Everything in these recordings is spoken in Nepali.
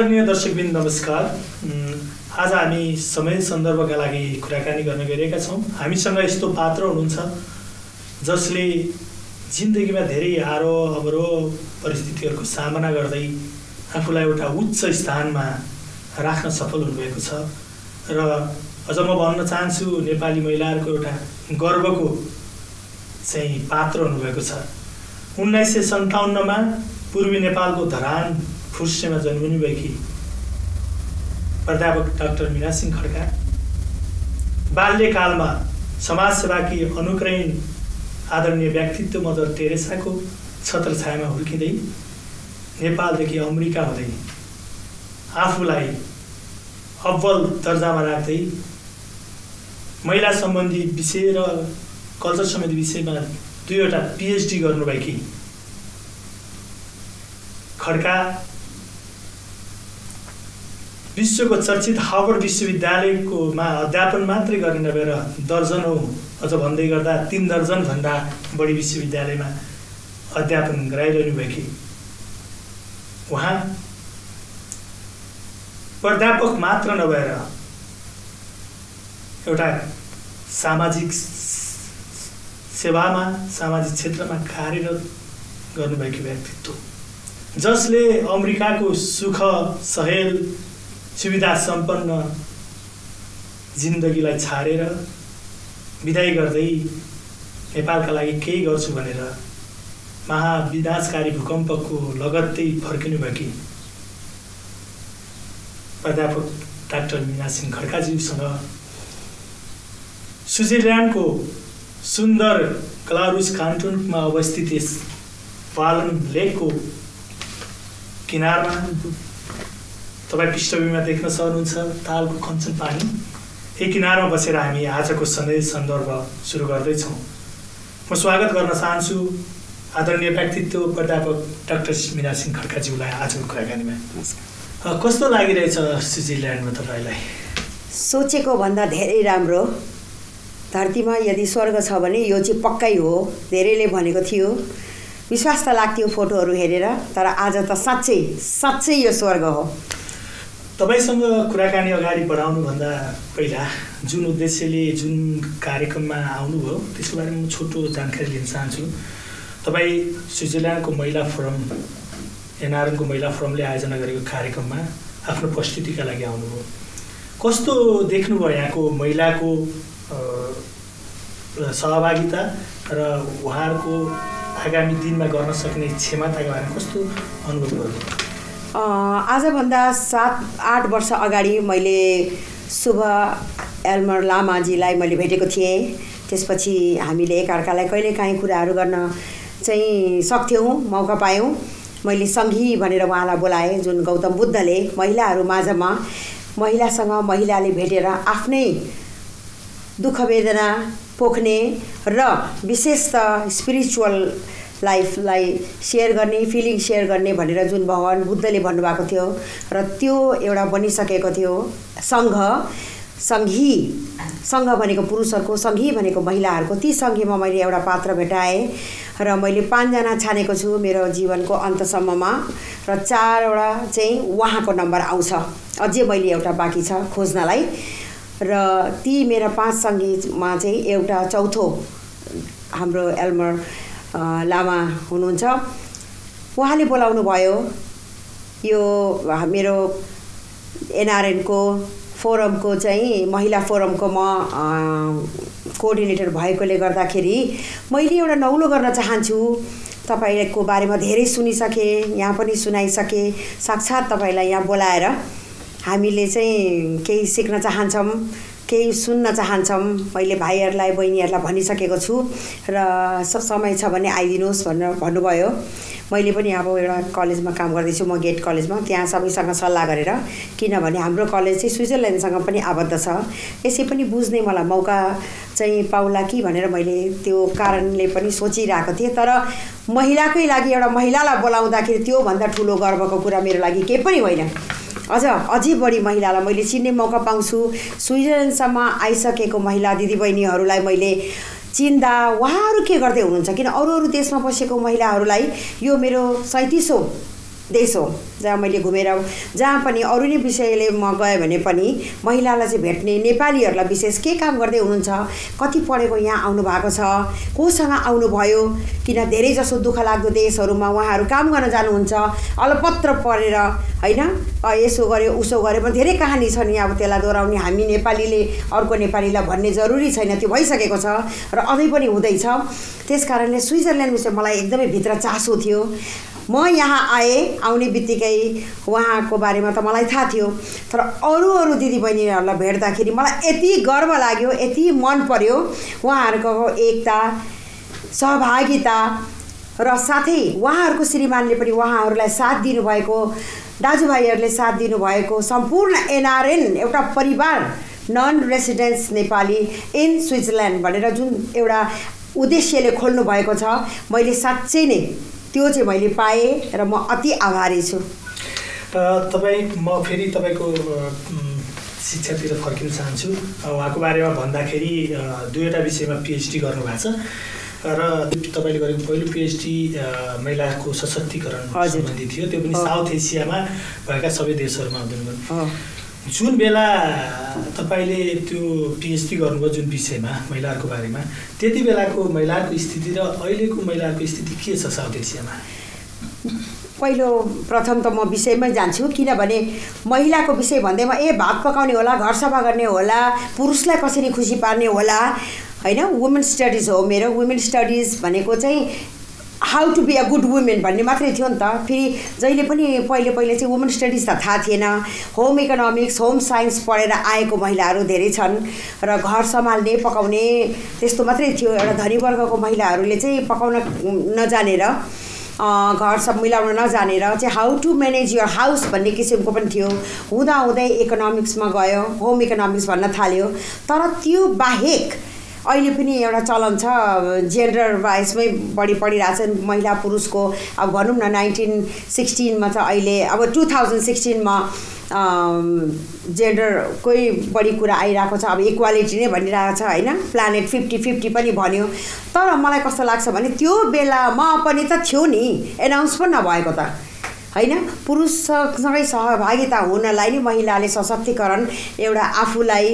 आदरणीय दर्शकबिन नमस्कार। आज हामी समय सन्दर्भका लागि कुराकानी गर्न गइरहेका छौँ। हामीसँग यस्तो पात्र हुनुहुन्छ जसले जिन्दगीमा धेरै आरोह अवरोह परिस्थितिहरूको सामना गर्दै आफूलाई एउटा उच्च स्थानमा राख्न सफल हुनुभएको छ र अझ म भन्न चाहन्छु नेपाली महिलाहरूको एउटा गर्वको चाहिँ पात्र हुनुभएको छ। 1957 मा पूर्वी नेपालको धरान फुर्सेमा जन्मिनुभएकी प्राध्यापक डाक्टर मीनासिंह खड्का बाल्यकालमा समाजसेवाकी अनुकरणीय आदरणीय व्यक्तित्व मदर टेरेसाको छत्रछायामा हुर्किँदै नेपालदेखि अमेरिका हुँदै आफूलाई अव्वल दर्जामा राख्दै महिला सम्बन्धी विषय र कल्चर सम्बन्धी विषयमा 2वटा PhD गर्नुभएकी खड्का विश्वको चर्चित हार्वर्ड विश्वविद्यालयकोमा अध्यापन मात्रै गर्ने नभएर दर्जनौं अझ भन्दै गर्दा 3 दर्जन भन्दा बढी विश्वविद्यालयमा अध्यापन गराइरहनु भएकी उहाँ प्राध्यापक मात्र नभएर एउटा सामाजिक सेवामा सामाजिक क्षेत्रमा कार्यरत गर्नुभएको व्यक्तित्व जसले अमेरिकाको सुख सहेल सुविधा सम्पन्न जिन्दगीलाई छाडेर विदाई गर्दै नेपालका लागि केही गर्छु भनेर महाविनाशकारी भूकम्पको लगत्तै फर्किनु भएकी प्राध्यापक डाक्टर मीनासिंह खड्काज्यूसँग स्विजरल्यान्डको सुन्दर क्लारुस कान्टुनमा अवस्थित यस पालन लेकको किनारमा तपाईँ पृष्ठभूमिमा देख्न सक्नुहुन्छ तालको कञ्चन पानी। यही किनारमा बसेर हामी आजको सन्दर्भ सुरु गर्दैछौँ। म स्वागत गर्न चाहन्छु आदरणीय व्यक्तित्व प्राध्यापक डाक्टर मीनासिंह खड्काज्यूलाई आजको कुराकानीमा। कस्तो लागिरहेछ स्विजरल्यान्डमा तपाईँलाई? सोचेको भन्दा धेरै राम्रो। धरतीमा यदि स्वर्ग छ भने यो चाहिँ पक्कै हो। धेरैले भनेको थियो, विश्वास त लाग्थ्यो फोटोहरू हेरेर, तर आज त साँच्चै यो स्वर्ग हो। तपाईसँग कुराकानी अगाडि बढाउनुभन्दा पहिला जुन उद्देश्यले जुन कार्यक्रममा आउनुभयो त्यसको बारेमा म छोटो जानकारी लिन चाहन्छु। तपाईँ स्विजरल्यान्डको महिला फोरम एनआरएनको महिला फोरमले आयोजना गरेको कार्यक्रममा आफ्नो उपस्थितिका लागि आउनुभयो। कस्तो देख्नुभयो यहाँको महिलाको सहभागिता र उहाँहरूको आगामी दिनमा गर्न सक्ने क्षमताको बारेमा कस्तो अनुभव गर्नु? आजभन्दा 7-8 वर्ष अगाडि मैले शुभ एल्मर लामाजीलाई मैले भेटेको थिएँ। त्यसपछि हामीले एकअर्कालाई कहिलेकाहीँ कुराहरू गर्न चाहिँ सक्थ्यौँ, मौका पायौँ। मैले सङ्घी भनेर उहाँलाई बोलाएँ, जुन गौतम बुद्धले महिलाहरू माझमा महिलासँग महिलाले भेटेर आफ्नै दुःख वेदना पोख्ने र विशेष त स्पिरिचुअल लाइफलाई सेयर गर्ने, फिलिङ सेयर गर्ने भनेर जुन भगवान् बुद्धले भन्नुभएको थियो र त्यो एउटा बनिसकेको थियो सङ्घ भनेको पुरुषहरूको, सङ्घी भनेको महिलाहरूको। ती सङ्घीमा मैले एउटा पात्र भेटाएँ र मैले 5 जना छानेको छु मेरो जीवनको अन्तसम्ममा र 4वटा चाहिँ उहाँको नम्बर आउँछ। अझै मैले एउटा बाँकी छ खोज्नलाई र ती मेरा 5 सङ्गीमा चाहिँ एउटा चौथो हाम्रो एल्मर लामा हुनुहुन्छ। उहाँले बोलाउनु भयो। यो मेरो एनआरएनको फोरमको चाहिँ महिला फोरमको म कोअर्डिनेटर भएकोले गर्दाखेरि मैले एउटा नौलो गर्न चाहन्छु। तपाईँको बारेमा धेरै सुनिसकेँ, यहाँ पनि सुनाइसकेँ। साक्षात् तपाईँलाई यहाँ बोलाएर हामीले चाहिँ केही सिक्न चाहन्छौँ, केही सुन्न चाहन्छौँ। मैले भाइहरूलाई बहिनीहरूलाई भनिसकेको छु र समय छ भने आइदिनुहोस् भनेर भन्नुभयो। मैले पनि अब एउटा कलेजमा काम गर्दैछु, म गेट कलेजमा, त्यहाँ सबैसँग सल्लाह गरेर, किनभने हाम्रो कलेज चाहिँ स्विजरल्यान्डसँग पनि आबद्ध छ, यसै पनि बुझ्ने मलाई मौका चाहिँ पाउला कि भनेर मैले त्यो कारणले पनि सोचिरहेको थिएँ। तर महिलाकै लागि एउटा महिलालाई बोलाउँदाखेरि त्योभन्दा ठुलो गर्वको कुरा मेरो लागि केही पनि होइन। अझै बढी महिलालाई मैले चिन्ने मौका पाउँछु। स्विजरल्यान्डसम्म आइसकेको महिला दिदीबहिनीहरूलाई मैले चिन्दा उहाँहरू के गर्दै हुनुहुन्छ, किन अरू देशमा बसेको महिलाहरूलाई यो मेरो 37औं देश हो जहाँ मैले घुमेर जहाँ पनि अरू नै विषयले म गएँ भने पनि महिलालाई चाहिँ भेट्ने नेपालीहरूलाई विशेष के काम गर्दै हुनुहुन्छ, कति पढेको यहाँ आउनु भएको छ, कोसँग आउनुभयो, किन धेरै जसो दुःख लाग्दो देशहरूमा उहाँहरू काम गर्न जानुहुन्छ अलपत्र परेर होइन, यसो गर्यो उसो गर्यो भने धेरै कहानी छ नि। अब त्यसलाई दोहोऱ्याउने हामी नेपालीले अर्को नेपालीलाई भन्ने जरुरी छैन, त्यो भइसकेको छ र अझै पनि हुँदैछ। त्यस कारणले स्विजरल्यान्ड विषय मलाई एकदमै भित्र चासो थियो। म यहाँ आउने बित्तिकै उहाँको बारेमा त मलाई थाहा थियो, तर अरू दिदीबहिनीहरूलाई भेट्दाखेरि मलाई यति गर्व लाग्यो, यति मन पर्यो उहाँहरूको एकता, सहभागिता र साथै उहाँहरूको श्रीमानले पनि उहाँहरूलाई साथ दिनुभएको, दाजुभाइहरूले साथ दिनुभएको सम्पूर्ण एनआरएन एउटा परिवार non residence Nepali in Switzerland भनेर जुन एउटा उद्देश्यले खोल्नु भएको छ, मैले साँच्चै नै त्यो चाहिँ मैले पाएँ र म अति आभारी छु। म फेरि तपाईँको शिक्षातिर फर्किन चाहन्छु। उहाँको बारेमा भन्दाखेरि दुईवटा विषयमा पिएचडी गर्नुभएको छ र तपाईँले गरेको पहिलो पिएचडी महिलाको सशक्तिकरण सम्बन्धी थियो, त्यो पनि साउथ एसियामा भएका सबै देशहरूमा हुँदैन। जुन बेला तपाईँले त्यो पिएचडी गर्नुभयो जुन विषयमा महिलाहरूको बारेमा, त्यति बेलाको महिलाहरूको स्थिति र अहिलेको महिलाहरूको स्थिति के छ साउथ एसियामा? पहिलो प्रथम त म विषयमै जान्छु, किनभने महिलाको विषय भन्दैमा भात पकाउने होला, घर सफा गर्ने होला, पुरुषलाई कसरी खुसी पार्ने होला होइन। वुमेन स्टडिज हो मेरो। वुमेन स्टडिज भनेको चाहिँ how to be a good women भन्ने मात्रै थियो नि त। फेरि जहिले पनि पहिले चाहिँ वुमेन स्टडिज त थाहा थिएन। होम इकोनोमिक्स, होम साइन्स पढेर आएको महिलाहरू धेरै छन् र घर सम्हाल्ने पकाउने त्यस्तो मात्रै थियो। एउटा धनी वर्गको महिलाहरूले चाहिँ पकाउन नजानेर, घर सब मिलाउन नजानेर चाहिँ how to manage your house भन्ने किसिमको पनि थियो। हुँदाहुँदै इकोनोमिक्समा गयो, होम इकोनोमिक्स भन्न थाल्यो। तर त्यो बाहेक अहिले पनि एउटा चलन छ, जेन्डर वाइजमै बढी पढिरहेछन् महिला पुरुषको। अब भनौँ न 1916मा छ, अहिले अब 2016मा जेन्डरकै बढी कुरा आइरहेको छ। अब इक्वालिटी नै भनिरहेको छ होइन, प्लानेट 50-50 पनि भन्यो। तर मलाई कस्तो लाग्छ भने त्यो बेलामा पनि त थियो नि, एनाउन्स पनि नभएको त होइन। पुरुषसँगै सहभागिता हुनलाई नि महिलाले सशक्तिकरण एउटा आफूलाई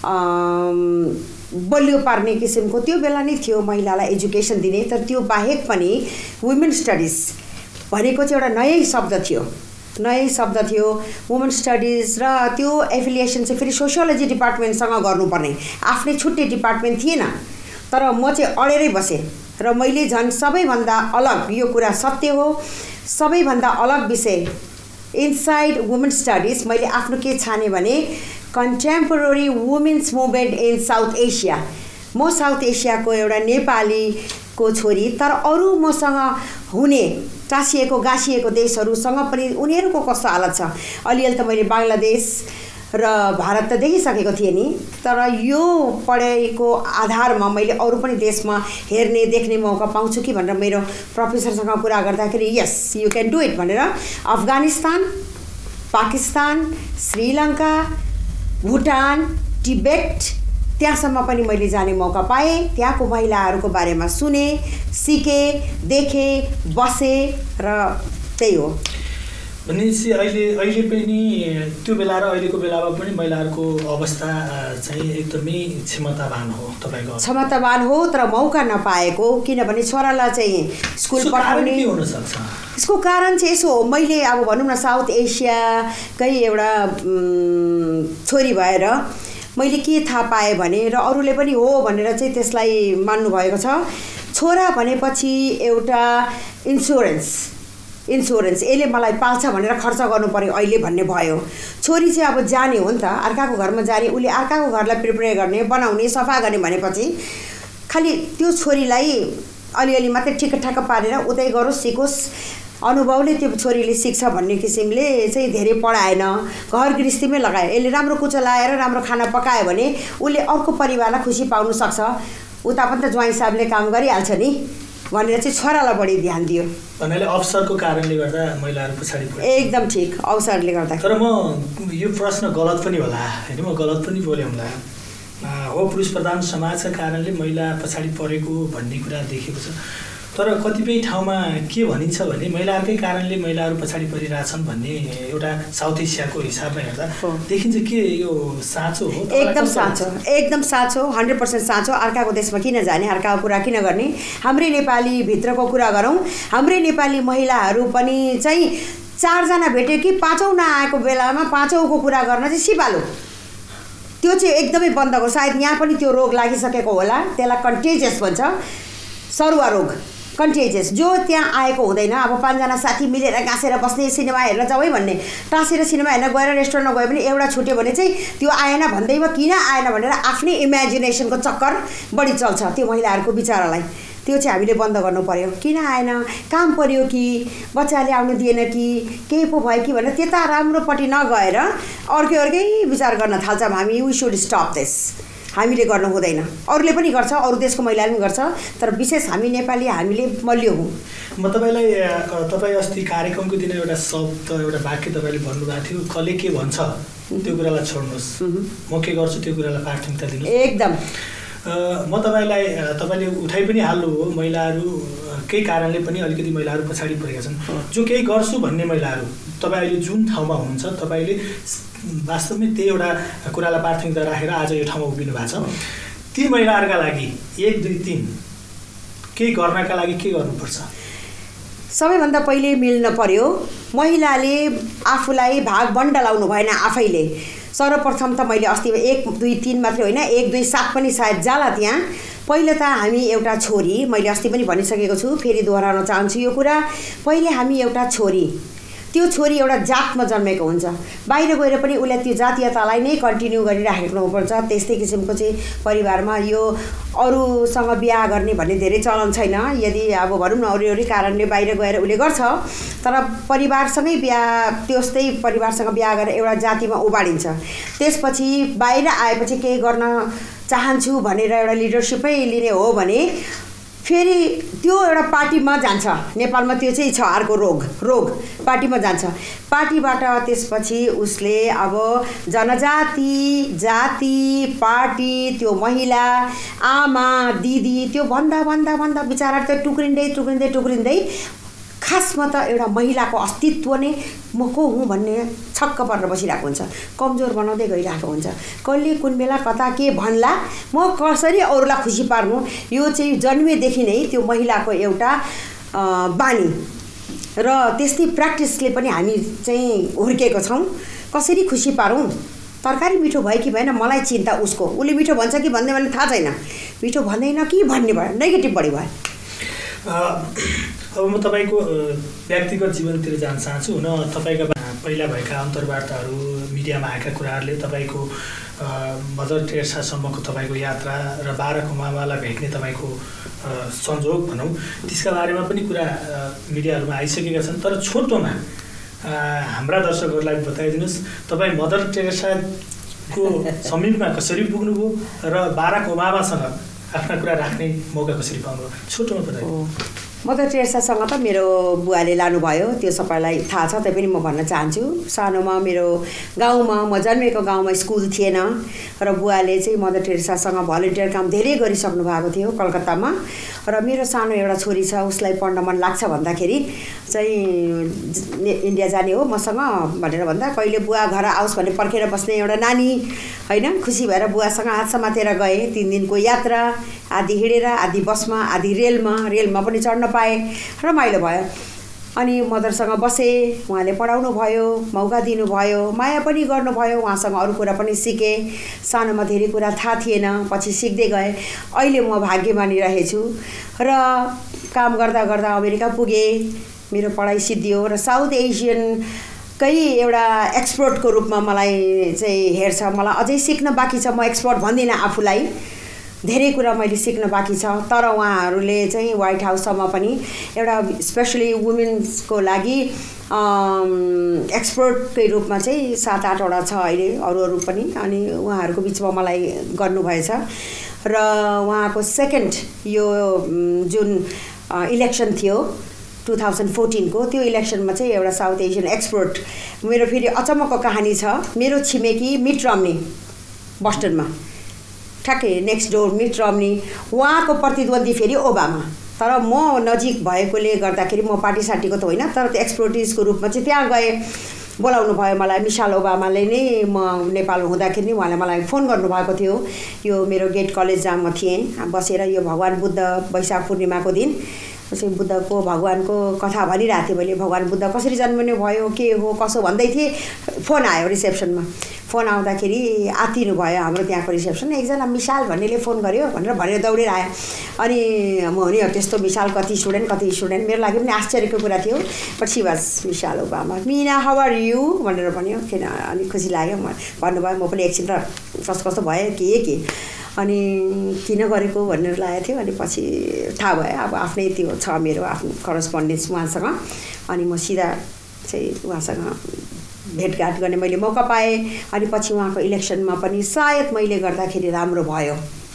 बलियो पार्ने किसिमको त्यो बेला नै थियो महिलालाई एजुकेसन दिने। तर त्यो बाहेक पनि वुमेन स्टडिज भनेको चाहिँ एउटा नयाँ शब्द थियो वुमेन स्टडिज। र त्यो एफिलिएसन चाहिँ फेरि सोसियोलोजी डिपार्टमेन्टसँग गर्नुपर्ने, आफ्नै छुट्टै डिपार्टमेन्ट थिएन। तर म चाहिँ अडेरै बसेँ र मैले झन् सबैभन्दा अलग, यो कुरा सत्य हो, सबैभन्दा अलग विषय इनसाइड वुमेन स्टडिज मैले आफ्नो के छाने भने contemporary women's movement in South Asia. म साउथ एसियाको एउटा नेपालीको छोरी, तर अरू मसँग हुने टाँसिएको गाँसिएको देशहरूसँग पनि उनीहरूको कस्तो हालत छ। अलिअलि त मैले बङ्गलादेश र भारत त देखिसकेको थिएँ नि, तर यो पढाइको आधारमा मैले अरू पनि देशमा हेर्ने देख्ने मौका पाउँछु कि भनेर मेरो प्रोफेसरसँग कुरा गर्दाखेरि yes you can do it भनेर अफगानिस्तान, पाकिस्तान, श्रीलङ्का, भुटान, टिबेट त्यहाँसम्म पनि मैले जाने मौका पाएँ। त्यहाँको महिलाहरूको बारेमा सुने, सिकेँ, देखेँ, बसेँ र त्यही हो। भनेपछि अहिले पनि त्यो बेला र अहिलेको बेलामा पनि महिलाहरूको अवस्था चाहिँ एकदमै क्षमतावान हो। तपाईँको क्षमतावान हो, तर मौका नपाएको। किनभने छोरालाई चाहिँ स्कुल पठाउने के हुन सक्छ? यसको कारण चाहिँ यसो हो, मैले अब भनौँ न साउथ एसियाकै एउटा छोरी भएर मैले के थाहा पाएँ भने, र अरूले पनि हो भनेर चाहिँ त्यसलाई मान्नुभएको छ। छोरा भनेपछि एउटा इन्सुरेन्स यसले मलाई पाल्छ भनेर खर्च गर्नु पर्यो अहिले भन्ने भयो। छोरी चाहिँ अब जाने हो नि त, अर्काको घरमा जाने, उसले अर्काको घरलाई प्रिपेयर गर्ने, बनाउने, सफा गर्ने भनेपछि खालि त्यो छोरीलाई अलिअलि मात्रै ठिकठाक पारेर उतै गरोस्, सिकोस्, अनुभवले त्यो छोरीले सिक्छ भन्ने किसिमले चाहिँ धेरै पढाएन, घर गृहस्थीमै लगायो। यसले राम्रो कुचो लाएर राम्रो खाना पकायो भने उसले अर्को परिवारलाई खुसी पाउन सक्छ। उता पनि त ज्वाइँ साहबले काम गरिहाल्छ नि भनेर चाहिँ छोरालाई बढी ध्यान दियो। भन्नाले अवसरको कारणले गर्दा महिलाहरू पछाडि परे। एकदम ठिक, अवसरले गर्दा। तर म यो प्रश्न गलत पनि होला होइन, म गलत पनि बोले होला हो, पुरुष प्रधान समाजका कारणले महिला पछाडि परेको भन्ने कुरा देखेको छ। तर कतिपय ठाउँमा के भनिन्छ भने महिलाहरूकै कारणले महिलाहरू पछाडि परिरहेछन् भन्ने एउटा साउथ एसियाको हिसाबमा हेर्दा देखिन्छ के यो साँचो हो? एकदम साँचो, एकदम साँचो, 100% साँचो। अर्काको देशमा किन जाने, अर्काको कुरा किन गर्ने? हाम्रै नेपाली भित्रको कुरा गरौँ। हाम्रै नेपाली महिलाहरू पनि चाहिँ 4 जना भेट्यो कि 5औं नआएको बेलामा 5औँको कुरा गर्न चाहिँ सिपालु। त्यो चाहिँ एकदमै बन्दको। सायद यहाँ पनि त्यो रोग लागिसकेको होला, त्यसलाई कन्टेजियस भन्छ, सरुवा रोग, कन्टेजियस। जो त्यहाँ आएको हुँदैन। अब 5 जना साथी मिलेर गाँसेर बस्ने, सिनेमा हेर्न जाउँ है भन्ने, टाँसेर सिनेमा हेर्न गएर रेस्टुरेन्टमा गयो भने एउटा छुट्यो भने चाहिँ त्यो आएन भन्दैमा किन आएन भनेर आफ्नै इमेजिनेसनको चक्कर बढी चल्छ त्यो महिलाहरूको विचारालाई। त्यो चाहिँ हामीले बन्द गर्नु पर्यो। किन आएन, काम पर्यो कि, बच्चाले आउनु दिएन कि, केही पो भयो कि भनेर त्यता राम्रोपट्टि नगएर अर्कै विचार गर्न थाल्छौँ हामी। We should stop this. हामीले गर्नु हुँदैन। अरूले पनि गर्छ, अरू देशको महिलाले पनि गर्छ, तर विशेष हामी नेपाली हामीले मल्यो हौँ। म तपाईँ अस्ति कार्यक्रमको दिन एउटा शब्द, एउटा वाक्य तपाईँले भन्नुभएको थियो, कसले के भन्छ त्यो कुरालाई छोड्नुहोस्, म के गर्छु त्यो कुरालाई प्राथमिकता दिनुहोस्। एकदम। म तपाईँले उठाइ पनि हाल्नुभयो, महिलाहरू केही कारणले पनि अलिकति महिलाहरू पछाडि परेका छन्। जो केही गर्छु भन्ने महिलाहरू, तपाईँ अहिले जुन ठाउँमा हुनुहुन्छ तपाईँले वास्तवमै त्यही एउटा कुरालाई प्राथमिकता राखेर आज यो ठाउँमा उभिनु भएको छ। ती महिलाहरूका लागि 1 2 3 केही गर्नका लागि के गर्नुपर्छ? सबैभन्दा पहिले मिल्न पर्यो। महिलाले आफूलाई भाग बन्डलाउनु भएन आफैले। सर्वप्रथम त मैले अस्ति 1 2 3 मात्रै होइन, 1 2 7 पनि सायद जाला त्यहाँ। पहिले त हामी एउटा छोरी, मैले अस्ति पनि भनिसकेको छु, फेरि दोहोऱ्याउन चाहन्छु यो कुरा। पहिले हामी एउटा छोरी, त्यो छोरी एउटा जातमा जन्मेको हुन्छ। बाहिर गएर पनि उसले त्यो जातीयतालाई नै कन्टिन्यू गरिराखेको हुनुपर्छ। त्यस्तै किसिमको चाहिँ परिवारमा यो अरूसँग बिहा गर्ने भन्ने धेरै चलन छैन। यदि अब भनौँ न अरू कारणले बाहिर गएर उसले गर्छ, तर परिवारसँगै बिहा, त्यस्तै परिवारसँग बिहा गरेर एउटा जातिमा उबाडिन्छ। त्यसपछि बाहिर आएपछि केही गर्न चाहन्छु भनेर एउटा लिडरसिपै लिने हो भने फेरि त्यो एउटा पार्टीमा जान्छ। नेपालमा त्यो चाहिँ छ अर्को रोग पार्टीमा जान्छ। पार्टीबाट त्यसपछि उसले अब जनजाति, जाति, पार्टी, त्यो महिला, आमा, दिदी, त्यो भन्दा बिचारा त टुक्रिँदै खासमा त एउटा महिलाको अस्तित्व नै म को हुँ भन्ने छक्क परेर बसिरहेको हुन्छ, कमजोर बनाउँदै गइरहेको हुन्छ। कहिले कुन बेला कता के भन्ला, म कसरी अरूलाई खुसी पार्नु, यो चाहिँ जन्मेदेखि नै त्यो महिलाको एउटा बानी र त्यस्तै प्र्याक्टिसले पनि हामी चाहिँ हुर्केको छौँ। कसरी खुसी पारौँ, तरकारी मिठो भयो कि भएन मलाई चिन्ता उसको, उसले मिठो भन्छ कि भन्दैन भने थाहा छैन, मिठो भन्दैन कि भन्ने भयो, नेगेटिभ बढी भयो। अब म तपाईँको व्यक्तिगत जीवनतिर जान चाहन्छु। हुन तपाईँका पहिला भएका अन्तर्वार्ताहरू, मिडियामा आएका कुराहरूले तपाईँको मदर टेरेसासम्मको तपाईँको यात्रा र बाराक ओबामालाई भेट्ने तपाईँको संजोग भनौँ, त्यसका बारेमा पनि कुरा मिडियाहरूमा आइसकेका छन्। तर छोटोमा हाम्रा दर्शकहरूलाई बताइदिनुहोस्, तपाईँ मदर टेरेसाको समीपमा कसरी पुग्नुभयो र बाराक ओबामासँग आफ्ना कुरा राख्ने मौका कसरी पाउनुभयो, छोटोमा बताइदिनु। मदर टेरेसासँग त मेरो बुवाले लानुभयो, त्यो सबैलाई थाहा छ, त्यही पनि म भन्न चाहन्छु। सानोमा मेरो गाउँमा, म जन्मेको गाउँमा स्कुल थिएन र बुवाले चाहिँ मदर टेरेसासँग भलिन्टियर काम धेरै गरिसक्नु भएको थियो कलकत्तामा। र मेरो सानो एउटा छोरी छ, उसलाई पढ्न मन लाग्छ भन्दाखेरि चाहिँ इन्डिया जाने हो मसँग भनेर भन्दा, कहिले बुवा घर आओस् भने पर्खेर बस्ने एउटा नानी होइन, खुसी भएर बुवासँग हात समातेर गएँ। 3 दिनको यात्रा, आधी हिँडेर, आधी बसमा, आधी रेलमा पनि चढ्न पाएँ, रमाइलो भयो। अनि मदरसँग बसेँ, उहाँले पढाउनु भयो, मौका दिनुभयो, माया पनि गर्नुभयो, उहाँसँग अरू कुरा पनि सिकेँ। सानोमा धेरै कुरा थाहा थिएन, पछि सिक्दै गएँ। अहिले म भाग्यमानी रहेछु र काम गर्दा गर्दा अमेरिका पुगेँ, मेरो पढाइ सिद्धियो र साउथ एसियनकै एउटा एक्सपर्टको रूपमा मलाई चाहिँ हेर्छ। मलाई अझै सिक्न बाँकी छ, म एक्सपर्ट भन्दिनँ आफूलाई, धेरै कुरा मैले सिक्न बाँकी छ। तर उहाँहरूले चाहिँ व्हाइट हाउससम्म पनि एउटा स्पेसली वुमेन्सको लागि एक्सपर्टकै रूपमा चाहिँ 7-8 वटा छ अहिले, अरू पनि। अनि उहाँहरूको बिचमा मलाई गर्नुभएछ र उहाँको सेकेन्ड यो जुन इलेक्सन थियो 2014 को, त्यो इलेक्सनमा चाहिँ एउटा साउथ एसियन एक्सपर्ट, मेरो फेरि अचम्मको कहानी छ। मेरो छिमेकी मिट रम्नी बस्टनमा, ठ्याक्कै नेक्स्ट डोर मिट रम्नी, उहाँको प्रतिद्वन्दी फेरि ओबामा। तर म नजिक भएकोले गर्दाखेरि म पार्टी सार्टीको त होइन, तर त्यो एक्सपर्टिजको रूपमा चाहिँ त्यहाँ गएँ। बोलाउनु भयो मलाई। मिसाल ओबामाले नै म नेपाल हुँदाखेरि नि उहाँले मलाई फोन गर्नुभएको थियो। यो मेरो गेट कलेज जहाँ म थिएँ बसेर यो भगवान् बुद्ध वैशाख पूर्णिमाको दिन चाहिँ बुद्धको भगवानको कथा भनिरहेको थिएँ मैले। भगवान् बुद्ध कसरी जन्मिनु भयो, के हो कसो भन्दै थिएँ। फोन आयो रिसेप्सनमा। फोन आउँदाखेरि आत्तिनु भयो हाम्रो त्यहाँको रिसेप्सन। एकजना मिसाल भन्नेले फोन गर्यो भनेर दौडेर आयो। अनि म नि त्यस्तो मिसाल कति स्टुडेन्ट मेरो लागि पनि आश्चर्यको कुरा थियो। But she was Michelle Obama. Meena how are you भनेर भन्यो। किन अनि खुसी लाग्यो भन्नुभयो। म पनि एकछिन र कस्तो भयो के अनि किन गरेको भनेर लागेको थियो। अनि पछि थाहा भयो अब आफ्नै त्यो छ मेरो आफ्नो करस्पोन्डेन्स उहाँसँग। अनि म सिधा चाहिँ उहाँसँग भेटघाट गर्ने मैले मौका पाएँ। अनि पछि उहाँको इलेक्सनमा पनि सायद मैले गर्दाखेरि राम्रो भयो।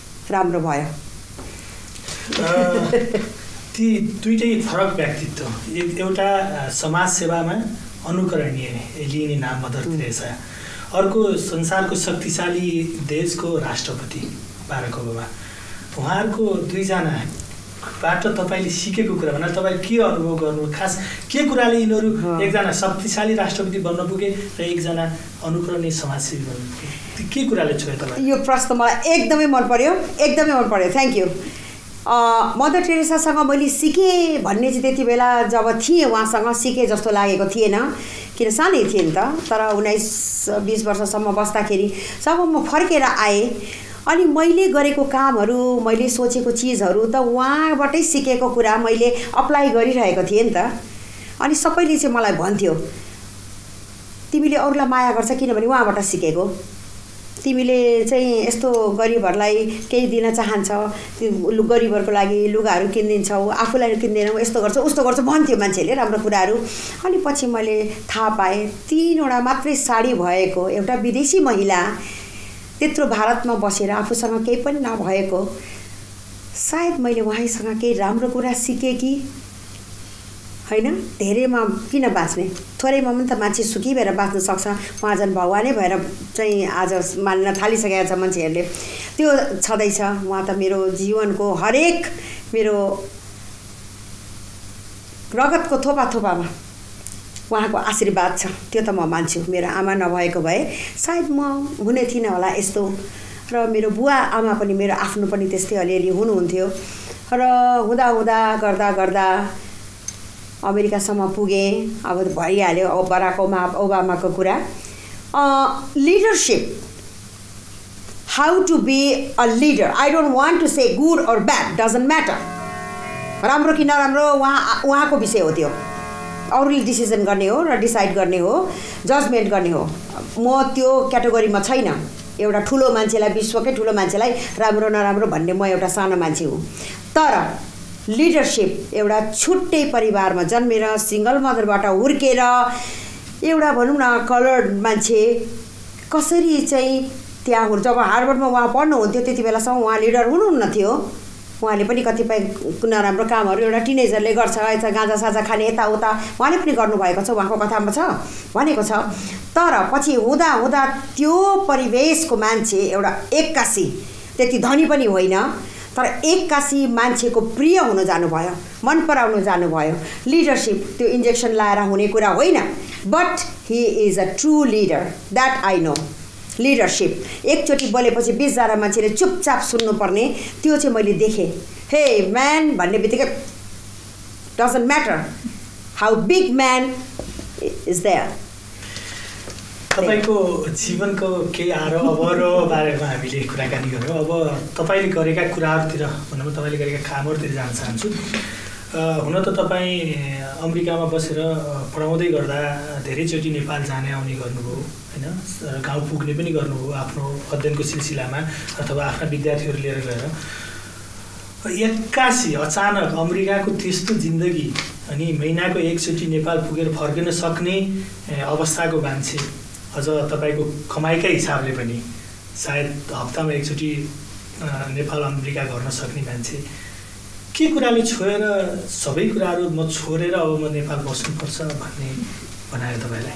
ती दुईटै फरक व्यक्तित्व, एउटा समाज सेवामा अनुकरणीय लिने नाम मदर तेरेसा, अर्को संसारको शक्तिशाली देशको राष्ट्रपति बाराक ओबामा। उहाँहरूको दुईजनाबाट तपाईँले सिकेको कुरा भन्दा तपाईँ के अनुभव गर्नु, खास के कुराले यिनीहरू एकजना शक्तिशाली राष्ट्रपति बन्न पुगे र एकजना अनुकरणीय समाजसेवी बन्न पुगे, के कुराले छोयो तपाईँ? यो प्रश्न मलाई एकदमै मन पर्यो। Thank you. मदर टेरेसासँग मैले सिकेँ भन्ने चाहिँ त्यति बेला जब थिएँ उहाँसँग सिकेँ जस्तो लागेको थिएन, किन सानै थिएँ नि त। तर 19-20 वर्षसम्म बस्दाखेरि जब म फर्केर आएँ अनि मैले गरेको कामहरू, मैले सोचेको चिजहरू त उहाँबाटै सिकेको कुरा मैले अप्लाई गरिरहेको थिएँ नि त। अनि सबैले चाहिँ मलाई भन्थ्यो तिमीले अरूलाई माया गर्छ किनभने उहाँबाट सिकेको। तिमीले चाहिँ यस्तो गरिबहरूलाई केही दिन चाहन्छ, गरिबहरूको लागि लुगाहरू किनिदिन्छौ, आफूलाई किन्दैनौ, यस्तो गर्छ उस्तो गर्छ भन्थ्यो मान्छेले राम्रो कुराहरू। अनि पछि मैले थाहा पाएँ 3वटा मात्रै साडी भएको एउटा विदेशी महिला त्यत्रो भारतमा बसेर आफूसँग केही पनि नभएको, सायद मैले उहाँसँग केही राम्रो कुरा सिकेँ कि होइन। धेरैमा किन बाँच्ने, थोरैमा पनि त मान्छे सुखी भएर बाँच्न सक्छ। उहाँ झन् भगवानै भएर चाहिँ आज मान्न थालिसकेको छ मान्छेहरूले, त्यो छँदैछ। उहाँ त मेरो जीवनको हरेक मेरो रगतको थोपामा उहाँको आशीर्वाद छ, त्यो त म मान्छु। मेरो आमा नभएको भए सायद म हुने थिइनँ होला यस्तो। र मेरो बुवा आमा पनि मेरो आफ्नो पनि त्यस्तै अलिअलि हुनुहुन्थ्यो। र हुँदा गर्दा अमेरिकासम्म पुगेँ। अब भइहाल्यो बराक ओबामाको कुरा। Leadership, how to be a leader. I don't want to say good or bad, doesn't matter. राम्रो कि नराम्रो उहाँको विषय हो त्यो। अरूले डिसिजन गर्ने हो र डिसाइड गर्ने हो, जजमेन्ट गर्ने हो। म त्यो क्याटेगोरीमा छैन। एउटा ठुलो मान्छेलाई, विश्वकै ठुलो मान्छेलाई राम्रो नराम्रो भन्ने म एउटा सानो मान्छे हुँ। तर लिडरसिप एउटा छुट्टै परिवारमा जन्मेर सिङ्गल मदरबाट हुर्केर एउटा भनौँ न कलर्ड मान्छे कसरी चाहिँ त्यहाँ जब हार्वर्डमा उहाँ पढ्नुहुन्थ्यो त्यति बेलासम्म उहाँ लिडर हुनुहुन्न थियो। उहाँले पनि कतिपय नराम्रो कामहरू एउटा टिनेजरले गर्छ, यता गाँजा साजा खाने यताउता उहाँले पनि गर्नुभएको छ, उहाँको कथामा छ भनेको छ। तर पछि हुँदा त्यो परिवेशको मान्छे एउटा 81 त्यति धनी पनि होइन, तर 81 मान्छेको प्रिय हुन जानुभयो, मन पराउन जानुभयो। लिडरसिप त्यो इन्जेक्सन लाएर हुने कुरा होइन, but he is a true leader, that I know. Leadership एकचोटि बोलेपछि 20 जना मान्छेले चुपचाप सुन्नुपर्ने, त्यो चाहिँ मैले देखेँ। हे म्यान भन्ने बित्तिकै doesn't matter how big man is there. तपाईँको जीवनको केही अवरो बारेमा हामीले कुराकानी गऱ्यौँ। अब तपाईँले गरेका कुराहरूतिर भनौँ, तपाईँले गरेका कामहरूतिर जान चाहन्छु। हुन त तपाईँ अमेरिकामा बसेर पढाउँदै गर्दा धेरैचोटि नेपाल जाने आउने गर्नुभयो होइन, गाउँ पुग्ने पनि गर्नुभयो आफ्नो अध्ययनको सिलसिलामा अथवा आफ्ना विद्यार्थीहरू लिएर गएर। 81 अचानक अमेरिकाको त्यस्तो जिन्दगी अनि महिनाको एकचोटि नेपाल पुगेर फर्किन सक्ने अवस्थाको मान्छे, अझ तपाईँको कमाइकै हिसाबले पनि सायद हप्तामा एकचोटि नेपाल अमेरिका गर्न सक्ने मान्छे, के कुराले छोएर सबै कुराहरू म छोडेर अब म नेपाल बस्नुपर्छ भन्ने बनायो तपाईँलाई?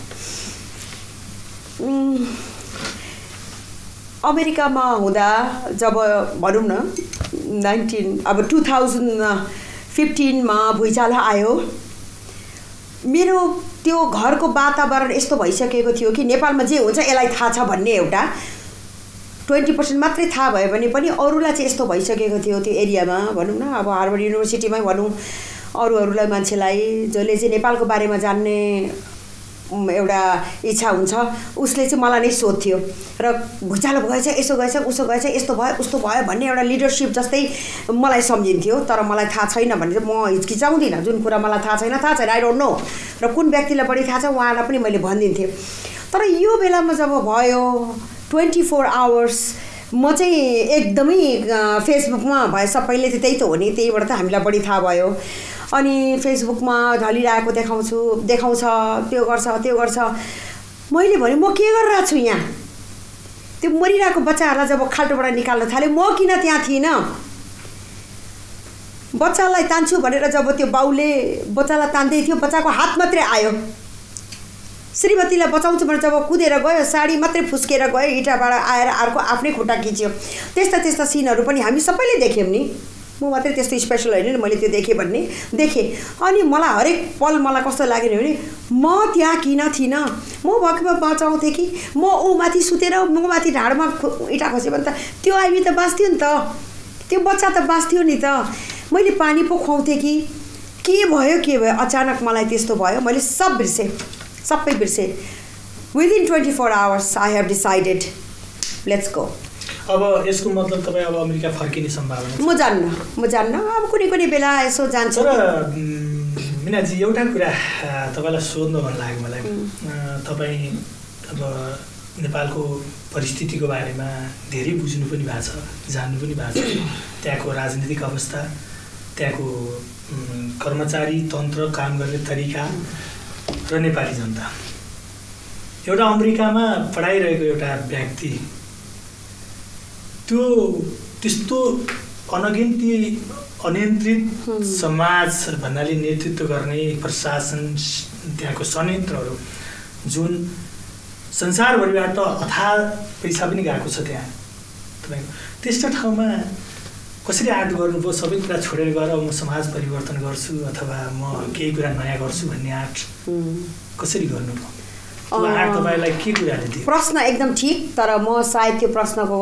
अमेरिकामा हुँदा जब भनौँ न 2015 15 मा भुइँचालो आयो। मेरो त्यो घरको वातावरण यस्तो भइसकेको थियो कि नेपालमा जे हुन्छ यसलाई थाहा छ भन्ने एउटा 20% मात्रै थाहा भयो भने पनि अरूलाई चाहिँ यस्तो भइसकेको थियो त्यो एरियामा भनौँ न। अब हार्वर्ड युनिभर्सिटीमै भनौँ अरूलाई मान्छेलाई जसले चाहिँ नेपालको बारेमा जान्ने एउटा इच्छा हुन्छ उसले चाहिँ मलाई नै सोध्थ्यो र भुइँचालो भएछ यसो गएछ उसो गएछ यस्तो भयो उस्तो भयो भन्ने एउटा लिडरसिप जस्तै मलाई सम्झिन्थ्यो। तर मलाई थाहा छैन भने चाहिँ म हिचकिचाउँदिनँ। जुन कुरा मलाई थाहा छैन आई डोन्ट नो, र कुन व्यक्तिलाई बढी थाहा छ उहाँलाई पनि मैले भनिदिन्थेँ। तर यो बेलामा जब भयो 24 आवर्स म चाहिँ एकदमै फेसबुकमा भए सबैले त्यही त हो नि, त्यहीबाट त हामीलाई बढी थाहा भयो। अनि फेसबुकमा ढलिरहेको देखाउँछ त्यो गर्छ। मैले भने म के गरिरहेको छु यहाँ? त्यो मरिरहेको बच्चाहरूलाई जब खाल्टोबाट निकाल्न थालेँ म किन त्यहाँ थिइनँ? बच्चालाई तान्छु भनेर जब त्यो बाउले बच्चालाई तान्दै थियो बच्चाको हात मात्रै आयो। श्रीमतीलाई बचाउँछु भनेर जब कुदेर गयो साडी मात्रै फुस्केर गयो, इँटाबाट आएर अर्को आफ्नै खुट्टा खिच्यो। त्यस्ता सिनहरू पनि हामी सबैले देख्यौँ नि। म मात्रै त्यस्तो स्पेसल होइन नि मैले त्यो देखेँ। अनि मलाई हरेक पल मलाई कस्तो लाग्यो भने म त्यहाँ किन थिइनँ? म भएकोमा बचाउँथेँ कि म ऊ माथि सुतेर म माथि ढाडमा इँटा खस्यो भने त त्यो आइमी त बाँच्थ्यो नि त, त्यो बच्चा त बाँच्थ्यो नि त। मैले पानी पो खुवाउँथेँ कि के भयो अचानक मलाई त्यस्तो भयो। मैले सबै बिर्सेँ। Within 24 hours I have decided let's go. अब यसको मतलब तपाईँ अब अमेरिका फर्किने सम्भावना छ? म जान्न अब कुनै बेला यसो जान्छु। तर मिनाजी एउटा कुरा तपाईँलाई सोध्नु मन लाग्यो मलाई। तपाईँ अब नेपालको परिस्थितिको बारेमा धेरै बुझ्नु पनि भएको छ, जान्नु पनि भएको छ। त्यहाँको राजनीतिक अवस्था, त्यहाँको कर्मचारी तन्त्र, काम गर्ने तरिका र नेपाली जनता। एउटा अमेरिकामा पढाइरहेको एउटा व्यक्ति त्यस्तो अनगिन्ती अनियन्त्रित समाज भन्नाले नेतृत्व गर्ने प्रशासन, त्यहाँको संयन्त्रहरू जुन संसारभरिबाट अथाह पैसा पनि गएको छ त्यहाँ तपाईँको, त्यस्तो ठाउँमा कसरी आँट गर्नुभयो? सबै कुरा छोडेर गएर म समाज परिवर्तन गर्छु अथवा म केही कुरा नयाँ गर्छु भन्ने आँट कसरी गर्नुभयो? आँट तपाईँलाई के कुराले दियो? प्रश्न एकदम ठिक, तर म सायद त्यो प्रश्नको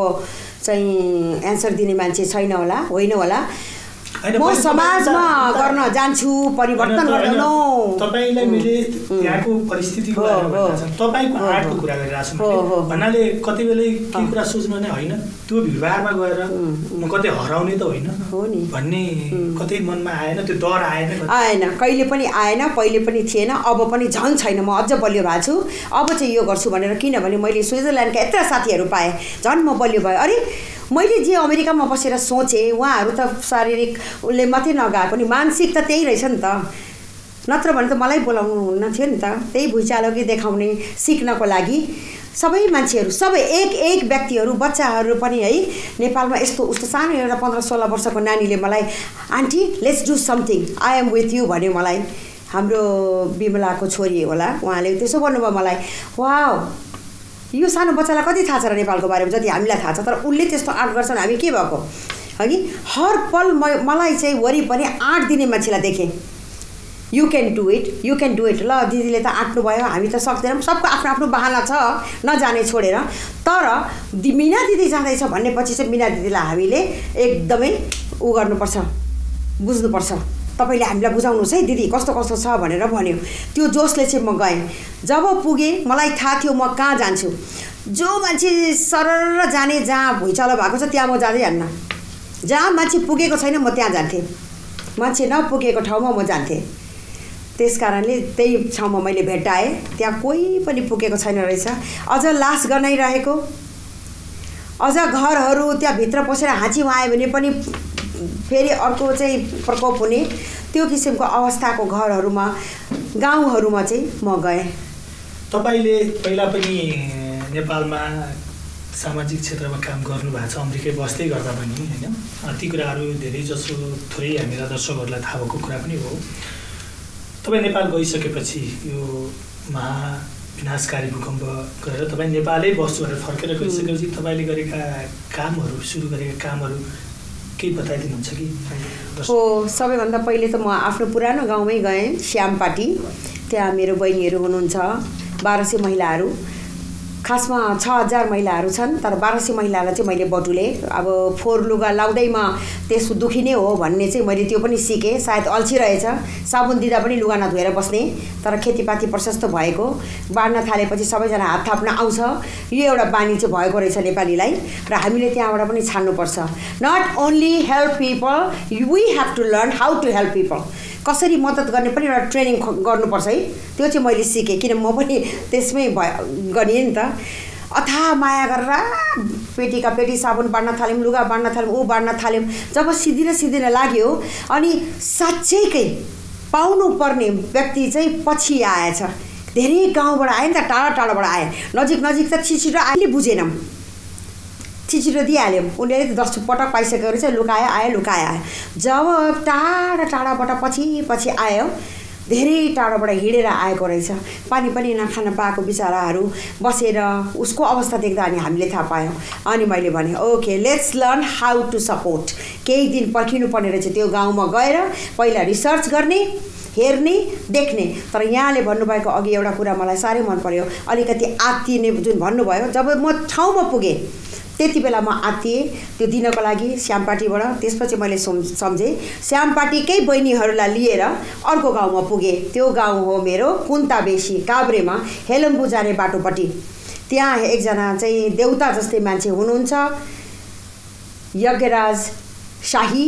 चाहिँ एन्सर दिने मान्छे छैन होला, होइन होला। म समाजमा गर्न जान्छु, परिवर्तन गर्न। तपाईलाई मैले त्यहाँको परिस्थितिको बारेमा तपाईको आर्टको कुरा गरिरहेको छु भन्नाले कति बेला के कुरा सोच्नु नै होइन, त्यो भिडभाडमा गएर म कतै हराउने त होइन भन्ने कतै मनमा आएन? त्यो डर आएन? कहिले पनि आएन, पहिले पनि थिएन, अब पनि झन् छैन। म अझ बलियो भएको छु, अब चाहिँ यो गर्छु भनेर। किनभने मैले स्विजरल्यान्डका यत्रा साथीहरू पाएँ, झन् म बलियो भयो। अरे मैले जे अमेरिकामा बसेर सोचेँ उहाँहरू त शारीरिक उसले मात्रै नगएको नि, मानसिक त त्यही रहेछ नि त। नत्र भने त मलाई बोलाउनु हुन्न थियो नि त। त्यही भुइँचालोकै देखाउने सिक्नको लागि सबै मान्छेहरू, सबै एक व्यक्तिहरू, बच्चाहरू पनि है नेपालमा यस्तो उस्तो सानो एउटा 15-16 वर्षको नानीले मलाई aunty let's do something, I am with you भन्यो मलाई। हाम्रो बिमलाको छोरी होला, उहाँले त्यसो भन्नुभयो मलाई। वाउ, यो सानो बच्चालाई कति थाहा छ र नेपालको बारेमा जति हामीलाई थाहा छ, तर उसले त्यस्तो आँट गर्छन्, हामी के भएको हगि? हर पल मलाई चाहिँ वरिपरि आँट दिने मान्छेलाई देखेँ। You can do it. ल दिदीले त आँट्नु भयो, हामी त सक्दैनौँ। सबको आफ्नो आफ्नो बहाना छ नजाने छोडेर। तर मिना दिदी जाँदैछ भन्नेपछि चाहिँ मिना दिदीलाई हामीले एकदमै उ गर्नुपर्छ, बुझ्नुपर्छ। तपाईँले हामीलाई बुझाउनुहोस् है दिदी कस्तो कस्तो छ भनेर भन्यो। त्यो जोसले चाहिँ म गएँ। जब पुगेँ मलाई थाहा थियो म कहाँ जान्छु। जो मान्छे सरर जाने, जहाँ भुइँचालो भएको छ त्यहाँ म जाँदै हान्न। जहाँ मान्छे पुगेको छैन म त्यहाँ जान्थेँ, मान्छे नपुगेको ठाउँमा म जान्थेँ। त्यस कारणले त्यही ठाउँमा मैले भेट्टाएँ, त्यहाँ कोही पनि पुगेको छैन रहेछ। अझ लास गनाइरहेको, अझ घरहरू त्यहाँ भित्र पसेर हाँची आयो भने पनि फेरि अर्को चाहिँ प्रकोप हुने, त्यो किसिमको अवस्थाको घरहरूमा, गाउँहरूमा चाहिँ म गएँ। तपाईँले पहिला पनि नेपालमा सामाजिक क्षेत्रमा काम गर्नुभएको छ, अमेरिकै बस्दै गर्दा पनि होइन? ती कुराहरू धेरै जसो थोरै हामीलाई दर्शकहरूलाई थाहा भएको कुरा पनि हो। तपाईँ नेपाल गइसकेपछि यो महाविनाशकारी भूकम्प गरेर तपाईँ नेपालै बस्छु भनेर फर्केर गइसकेपछि तपाईँले गरेका कामहरू, सुरु गरेका कामहरू केही बताइदिनुहुन्छ कि? हो, सबैभन्दा पहिले त म आफ्नो पुरानो गाउँमै गएँ, श्यामपाटी। त्यहाँ मेरो बहिनीहरू हुनुहुन्छ, 1200 महिलाहरू। खासमा 6000 महिलाहरू छन्, तर 1200 महिलालाई चाहिँ मैले बटुलेँ। अब फोहोर लुगा लाउँदैमा त्यसको दुखी नै हो भन्ने चाहिँ मैले त्यो पनि सिकेँ। सायद अल्छी रहेछ, साबुन दिँदा पनि लुगा नधोएर बस्ने, तर खेतीपाती प्रशस्त भएको बाँड्न थालेपछि सबैजना हात थाप्न आउँछ। यो एउटा बानी चाहिँ भएको रहेछ नेपालीलाई, र हामीले त्यहाँबाट पनि छान्नुपर्छ। Not only help people, we have to learn how to help people. कसरी मद्दत गर्ने पनि एउटा ट्रेनिङ गर्नुपर्छ है। त्यो चाहिँ मैले सिकेँ, किन म पनि त्यसमै गरेँ नि त। अथाह माया गरेर पेटीका पेटी साबुन बाँड्न थाल्यौँ, लुगा बाँड्न थाल्यौँ, ऊ बाँड्न थाल्यौँ। जब सिद्धिन लाग्यो अनि साँच्चैकै पाउनुपर्ने व्यक्ति चाहिँ पछि आएछ। धेरै गाउँबाट आए नि त, टाढाबाट आए, नजिक त छिटो आइले बुझेनौँ, छिटो दिइहाल्यौँ। उनीहरूले 10 पटक पाइसकेको रहेछ, लुकायो। जब टाढाबाट पछि आयो, धेरै टाढोबाट हिँडेर आएको रहेछ, पानी पनि नखान पाएको बिचराहरू बसेर उसको अवस्था देख्दा अनि हामीले थाहा पायौँ। अनि मैले भने okay, let's learn how to support. केही दिन पर्खिनु पर्ने रहेछ त्यो गाउँमा गएर, पहिला रिसर्च गर्ने, हेर्ने, देख्ने। तर यहाँले भन्नुभएको अघि एउटा कुरा मलाई साह्रै मन पर्यो, अलिकति आत्तिने जुन भन्नुभयो। जब म ठाउँमा पुगेँ त्यति बेला म आत्तिएँ त्यो दिनको लागि श्यामपाटीबाट। त्यसपछि मैले सम्झेँ, श्यामपाटीकै बहिनीहरूलाई लिएर अर्को गाउँमा पुगेँ। त्यो गाउँ हो मेरो कुन्ताबेसी, काभ्रेमा, हेलम्बु जाने बाटोपट्टि। त्यहाँ एकजना चाहिँ देउता जस्तै मान्छे हुनुहुन्छ, यज्ञराज शाही,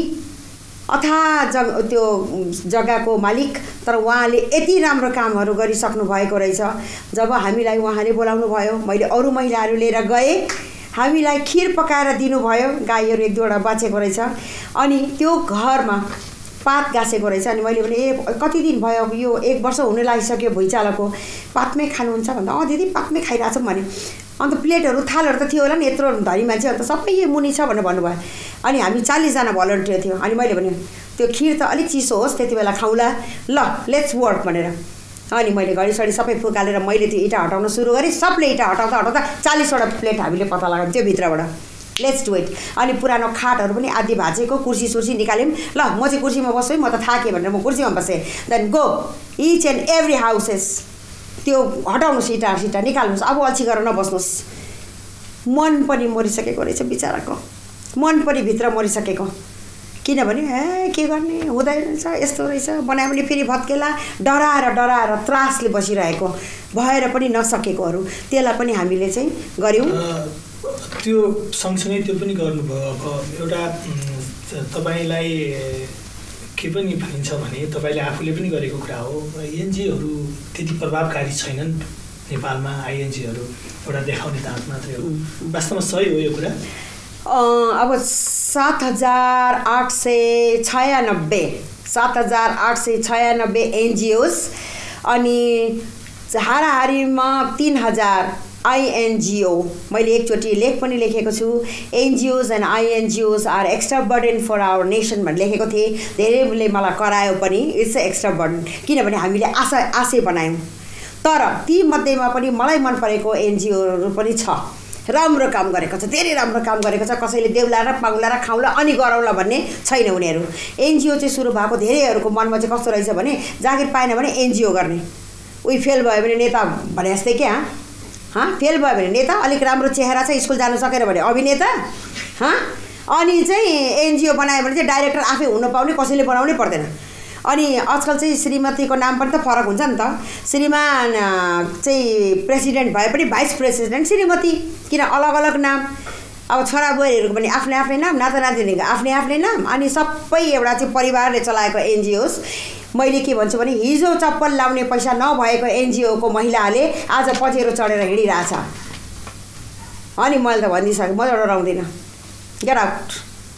त्यो जग्गाको मालिक। तर उहाँले यति राम्रो कामहरू गरिसक्नु भएको रहेछ। जब हामीलाई उहाँले बोलाउनु भयो, मैले अरू महिलाहरू लिएर गएँ, हामीलाई खिर पकाएर दिनुभयो। गाईहरू 1-2वटा बाँचेको रहेछ। अनि त्यो घरमा पात गाँसेको रहेछ। अनि मैले भने कति दिन भयो, यो 1 वर्ष हुन लागिसक्यो भुइँचालोको, पातमै खानुहुन्छ भन्दा दिदी पातमै खाइरहेछौँ भने। अन्त प्लेटहरू थालहरू त थियो होला नि, यत्रो धनी मान्छे, अन्त सबै यो मुनि छ भनेर भन्नुभयो। अनि हामी 40 जना भलन्टियर थियौँ। अनि मैले भने त्यो खिर त अलिक चिसो होस्, त्यति बेला खाउँला, ल लेट्स वर्क भनेर। अनि मैले घडीसडी सबै फुकालेर मैले त्यो इँटा हटाउन सुरु गरेँ। सबले इँटा हटाउँदा 40वटा प्लेट हामीले पत्ता लगायौँ त्यो भित्रबाट। Let's do it. अनि पुरानो खाटहरू पनि आदि भाँचेको, कुर्सी निकाल्यौँ। ल म चाहिँ कुर्सीमा बस्छु है, म त थाकेँ भनेर म कुर्सीमा बसेँ। Then go each and every houses, त्यो हटाउनुहोस्, इँटा निकाल्नुहोस्, अब अल्छी गरेर नबस्नुहोस्। मन पनि मरिसकेको रहेछ बिचराको, मन पनि भित्र मरिसकेको। किनभने के गर्ने, हुँदैन रहेछ, यस्तो रहेछ, बनायो भने फेरि भत्केला, डराएर त्रासले बसिरहेको, भएर पनि नसकेकोहरू, त्यसलाई पनि हामीले चाहिँ गऱ्यौँ। त्यो सँगसँगै त्यो पनि गर्नुभयो। अब एउटा तपाईँलाई के पनि भनिन्छ भने तपाईँले आफूले पनि गरेको कुरा हो, एनजिओहरू त्यति प्रभावकारी छैनन् नेपालमा। आइएनजिओहरू एउटा देखाउने दाँत मात्रै हो। वास्तवमा सही हो यो कुरा? अब 7,896 एनजिओस, अनि हाराहारीमा 3000 आइएनजिओ। मैले एकचोटि लेख पनि लेखेको छु, NGOs and INGOs are extra burden for our nation भनेर लेखेको थिएँ। धेरैले मलाई करायो पनि, इट्स अ एक्स्ट्रा बर्डन, किनभने हामीले आशय बनायौँ। तर ती मध्येमा पनि मलाई मन परेको एनजिओहरू पनि छ, राम्रो काम गरेको छ, धेरै राम्रो काम गरेको छ। कसैले देउला र पाउला र खाउला अनि गरौँला भन्ने छैन उनीहरू। एनजिओ चाहिँ सुरु भएको धेरैहरूको मनमा चाहिँ कस्तो रहेछ भने, जागिर पाएन भने एनजिओ गर्ने, उही फेल भयो भने नेता भने जस्तै क्या। फेल भयो भने नेता, अलिक राम्रो चेहरा छ, स्कुल जानु सकेन भने अभिनेता। अनि चाहिँ एनजिओ बनायो भने चाहिँ डाइरेक्टर आफै हुन पाउने, कसैले बनाउनै पर्दैन। अनि आजकल चाहिँ श्रीमतीको नाम पनि त फरक हुन्छ नि त। श्रीमान चाहिँ प्रेसिडेन्ट भए पनि भाइस प्रेसिडेन्ट श्रीमती, किन अलग नाम? अब छोराबुहारीहरूको पनि आफ्नै नाम, नातानातिनीको आफ्नै नाम, अनि सबै एउटा चाहिँ परिवारले चलाएको एनजिओस। मैले के भन्छु भने, हिजो चप्पल लाउने पैसा नभएको एनजिओको महिलाले आज पछेरो चढेर हिँडिरहेछ। अनि मैले त भनिदिइसकेँ, म डराउँदिनँ, गेट आउट।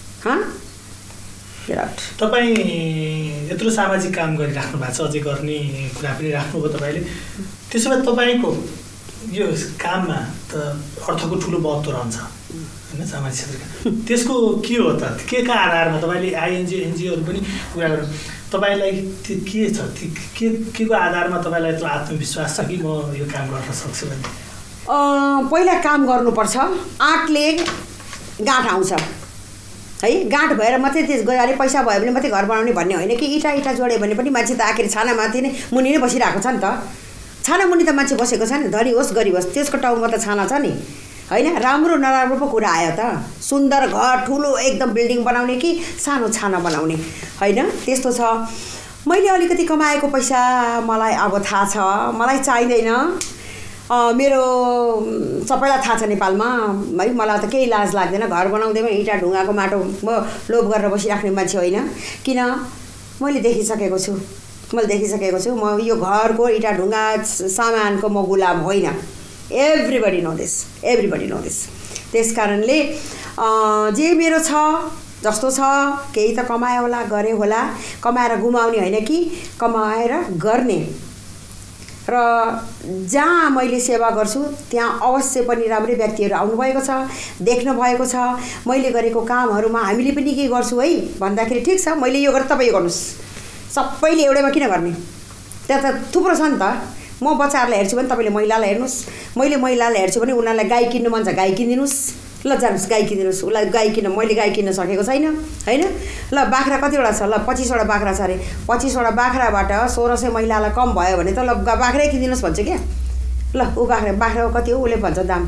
तपाईँ यत्रो सामाजिक काम गरिराख्नु भएको छ, अझै गर्ने कुरा पनि राख्नुभयो तपाईँले। त्यसो भए तपाईँको यो काममा त अर्थको ठुलो महत्त्व रहन्छ होइन, सामाजिक क्षेत्रका। त्यसको के हो त, के का आधारमा तपाईँले एनजिओहरू पनि कुरा गर्नु, तपाईँलाई त्यो के छ, के को आधारमा तपाईँलाई यत्रो आत्मविश्वास छ कि म यो काम गर्न सक्छु भने? पहिला काम गर्नुपर्छ, आँटले गाँठ आउँछ। है। गाँठ भएर मात्रै त्यस गयो अरे पैसा भयो भने मात्रै घर बनाउने भन्ने होइन कि इटा जोड्यो भने पनि मान्छे त आखिर छानामाथि नै मुनि नै बसिरहेको छ नि त। छाना मुनि त मान्छे बसेको छ नि, धनी होस् गरिब होस् त्यसको टाउमा त छाना छ नि होइन। राम्रो नराम्रो पो कुरा आयो त। सुन्दर घर ठुलो एकदम बिल्डिङ बनाउने कि सानो छाना बनाउने होइन, त्यस्तो छ। मैले अलिकति कमाएको पैसा मलाई अब थाहा छ, मलाई चाहिँदैन। मेरो सबैलाई थाहा छ नेपालमा है, मलाई त केही लाज लाग्दैन। घर बनाउँदैमा इँटा ढुङ्गाको माटो म लोभ गरेर बसिराख्ने मान्छे होइन। किन मैले देखिसकेको छु, म यो घरको इँटा ढुङ्गा सामानको म गुलाम होइन। Everybody know this. त्यस कारणले जे मेरो छ जस्तो छ केही त कमायो होला, गरे होला। कमाएर गुमाउने होइन कि कमाएर गर्ने। र जहाँ मैले सेवा गर्छु त्यहाँ अवश्य पनि राम्रै व्यक्तिहरू आउनुभएको छ, देख्नु भएको छ। मैले गरेको कामहरूमा हामीले पनि के गर्छु है भन्दाखेरि ठिक छ मैले यो गरेँ तपाईँ यो गर्नुहोस्, सबैले एउटैमा किन गर्ने? त्यहाँ त थुप्रो छ नि त। म बच्चाहरूलाई हेर्छु भने तपाईँले महिलालाई हेर्नुहोस्, मैले महिलालाई हेर्छु भने उनीहरूलाई गाई किन्नु मन छ, गाई किनिदिनुहोस्। ल जानुहोस् गाई किनिदिनुहोस्। उसलाई गाई किन्न मैले गाई किन्न सकेको छैन होइन। ल बाख्रा कतिवटा छ? ल 25वटा बाख्रा छ अरे। 25वटा बाख्राबाट 1600 महिलालाई कम भयो भने त ल बाख्रै किनिदिनुहोस् भन्छ क्या। ल ऊ बाख्राको कति हो उसले भन्छ दाम।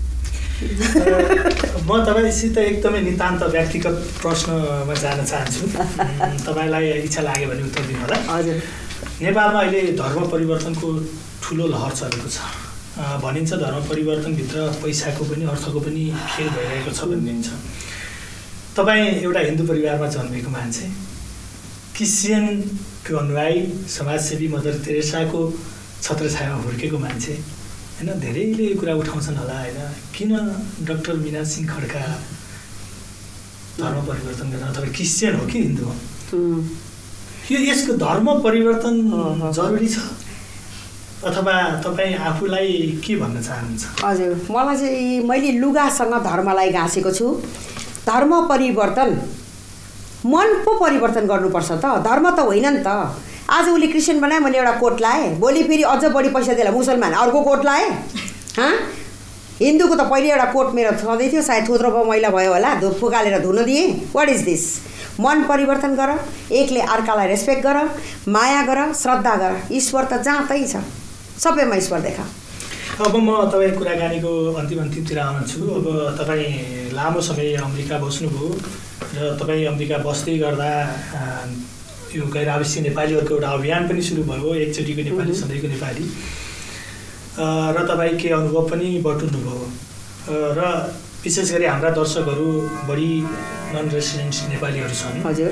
म तपाईँसित एकदमै नितान्त व्यक्तिगत प्रश्नमा जान चाहन्छु, तपाईँलाई इच्छा लाग्यो भने उत्तर दिनु होला। हजुर। नेपालमा अहिले धर्म परिवर्तनको ठुलो लहर चलेको छ। भनिन्छ धर्म परिवर्तनभित्र पैसाको पनि अर्थको पनि खेल भइरहेको छ भनिन्छ। तपाईँ एउटा हिन्दू परिवारमा जन्मेको मान्छे, क्रिस्चियनको अनुयायी, समाजसेवी मदर तेरेसाको छत्रछायामा हुर्केको मान्छे होइन। धेरैले यो कुरा उठाउँछन् होला होइन, किन डाक्टर मीनासिंह खड्का धर्म परिवर्तन गर्न? तपाईँ क्रिस्चियन हो कि हिन्दू हो? यो यसको धर्म परिवर्तन जरुरी छ अथवा तपाईँ आफूलाई के भन्न चाहनुहुन्छ? हजुर, मलाई चाहिँ मैले लुगासँग धर्मलाई घाँसेको छु। धर्म परिवर्तन मन पो परिवर्तन गर्नुपर्छ त, धर्म त होइन नि त। आज उसले क्रिस्चियन बनाए, मैले एउटा कोट लाएँ, भोलि फेरि अझ बढी पैसा दिएर मुसलमान अर्को कोट लाएँ। हिन्दूको त पहिले एउटा कोट मेरो छँदै थियो, सायद थोत्रो भयो मैला भयो होला, फुकालेर धुन दिएँ। What is this? मन परिवर्तन गर, एकले अर्कालाई रेस्पेक्ट गर, माया गर, श्रद्धा गर। ईश्वर त जहाँ तै छ, सबैमा ईश्वर देखा। अब म तपाईँ कुराकानीको अन्तिमतिर आउँछु। अब तपाईँ लामो समय अमेरिका बस्नुभयो र तपाईँ अमेरिका बस्दै गर्दा यो गैर आवासीय नेपालीहरूको एउटा अभियान पनि सुरु भयो, एकचोटिको नेपाली सधैँको नेपाली, र तपाईँ के अनुभव पनि बटुल्नुभयो। र विशेष गरी हाम्रा दर्शकहरू बढी नन रेसिडेन्ट नेपालीहरू छन्। हजुर।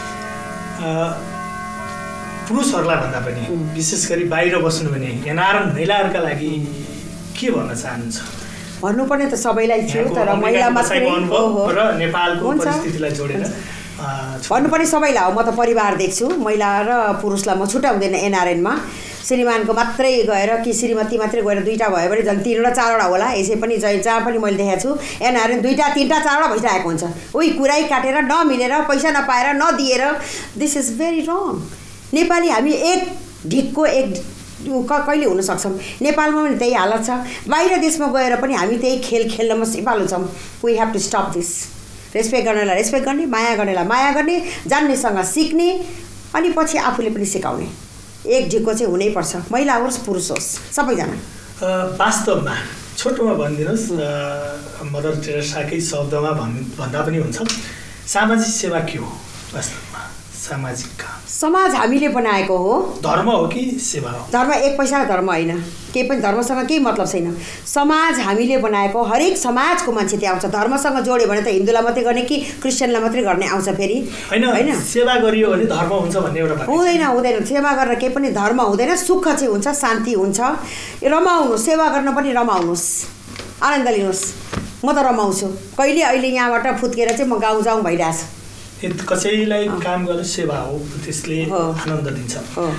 पुरुषहरूलाई भन्दा पनि विशेष गरी बाहिर बस्नु भने एनआरएन महिलाहरूका लागि के भन्न चाहनुहुन्छ? भन्नुपर्ने त सबैलाई थियो, तर महिला मात्रै र नेपालको परिस्थितिलाई जोडेर भन्नुपर्ने सबैलाई हो। म त परिवार देख्छु, महिला र पुरुषलाई म छुट्याउँदैन एनआरएनमा। श्रीमानको मात्रै गएर कि श्रीमती मात्रै गएर दुईवटा भयो भने झन् 3वटा 4वटा होला। यसै पनि जहाँ पनि मैले देखेको छु एनआरएन 2टा 3टा 4वटा भइरहेको हुन्छ। उही कुरै काटेर नमिलेर पैसा नपाएर नदिएर। This is very wrong. Nepali हामी एक ढिकको एक कहिले हुन सक्छौँ? नेपालमा पनि त्यही हालत छ, बाहिर देशमा गएर पनि हामी त्यही खेल खेल्नमा सिपालु छौँ। We have to stop this. Respect गर्नेलाई रेस्पेक्ट गर्ने, माया गर्नेलाई माया गर्ने, जान्नेसँग सिक्ने, अनि पछि आफूले पनि सिकाउने। एक ढिको चाहिँ हुनैपर्छ, महिला होस् पुरुष होस् सबैजना। वास्तवमा छोटोमा भनिदिनुहोस्, मदर टेरेसाकै शब्दमा भन्दा पनि हुन्छ, सामाजिक सेवा के हो वास्तवमा? सामाजिक काम समाज हामीले बनाएको हो। धर्म हो कि सेवा हो? धर्म एक पैसा धर्म होइन, केही पनि धर्मसँग केही मतलब छैन। समाज हामीले बनाएको, हरेक समाजको मान्छे त्यहाँ आउँछ। धर्मसँग जोड्यो भने त हिन्दूलाई मात्रै गर्ने कि क्रिस्चियनलाई मात्रै गर्ने आउँछ फेरि? होइन, सेवा गरियो भने धर्म हुन्छ भन्ने एउटा हुँदैन। सेवा गरेर केही पनि धर्म हुँदैन। सुख चाहिँ हुन्छ, शान्ति हुन्छ। रमाउनु, सेवा गर्न पनि रमाउनुहोस्, आनन्द लिनुहोस्। म त रमाउँछु। कहिले अहिले यहाँबाट फुत्केर चाहिँ म गाउँ जाउँ भइरहेछ। कसैलाई काम गर्ने सेवा हो, त्यसले आनन्द दिन्छ।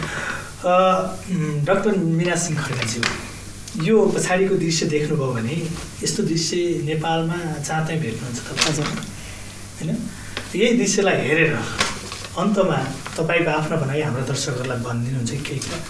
डाक्टर मीनासिंह खड्काज्यू, यो पछाडिको दृश्य देख्नुभयो भने यस्तो दृश्य नेपालमा जहाँ चाहिँ भेट्नुहुन्छ तपाईँ होइन? यही दृश्यलाई हेरेर अन्तमा तपाईँको आफ्नो भनाइ हाम्रा दर्शकहरूलाई भनिदिनुहुन्छ केही कुरा?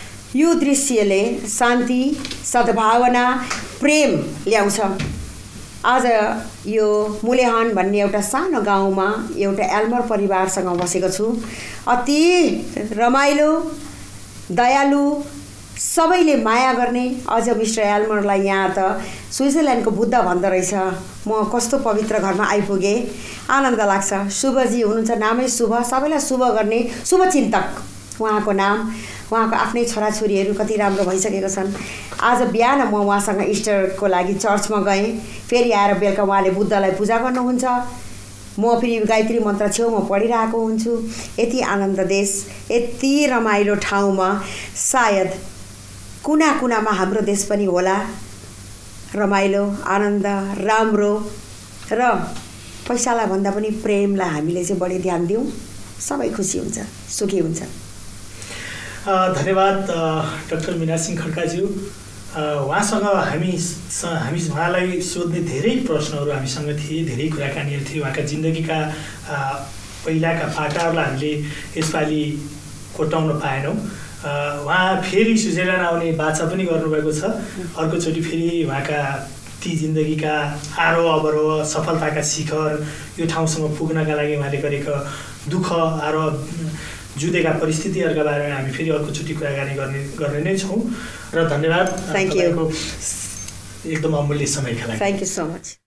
यो दृश्यले शान्ति, सद्भावना, प्रेम ल्याउँछ। आज यो मुलेहन भन्ने एउटा सानो गाउँमा एउटा एल्मर परिवारसँग बसेको छु। अति रमाइलो, दयालु, सबैले माया गर्ने। अझ मिस्टर एल्मरलाई यहाँ त स्विजरल्यान्डको बुद्ध भन्दो रहेछ। म कस्तो पवित्र घरमा आइपुगेँ, आनन्द लाग्छ। शुभजी हुनुहुन्छ, नामै शुभ, सबैलाई शुभ गर्ने शुभचिन्तक उहाँको नाम। उहाँको आफ्नै छोराछोरीहरू कति राम्रो भइसकेको छन्। आज बिहान म उहाँसँग इस्टरको लागि चर्चमा गएँ, फेरि आएर बेलुका उहाँले बुद्धलाई पूजा गर्नुहुन्छ। म फेरि गायत्री मन्त्र छेउमा पढिरहेको हुन्छु। यति आनन्द देश, यति रमाइलो ठाउँमा सायद कुना कुनामा हाम्रो देश पनि होला। रमाइलो, आनन्द, राम्रो र पैसालाई भन्दा पनि प्रेमलाई हामीले चाहिँ बढी ध्यान दिउँ, सबै खुसी हुन्छ, सुखी हुन्छ। धन्यवाद डाक्टर मीनासिंह खड्काज्यू। उहाँसँग हामी उहाँलाई सोध्ने धेरै प्रश्नहरू हामीसँग थिए, धेरै कुराकानीहरू थिए। उहाँका जिन्दगीका पहिलाका पाटाहरूलाई हामीले यसपालि कोटाउन पाएनौँ। उहाँ फेरि स्विजरल्यान्ड आउने बाचा पनि गर्नुभएको छ। अर्कोचोटि फेरि उहाँका ती जिन्दगीका आरोह अवरोह, सफलताका शिखर, यो ठाउँसम्म पुग्नका लागि उहाँले गरेका दुःख, आरोह, जुधेका परिस्थितिहरूका बारेमा हामी फेरि अर्कोचोटि कुराकानी गर्ने नै छौँ। र धन्यवाद, थ्याङ्क यू, एकदम अमूल्य समयका लागि। Thank you so much.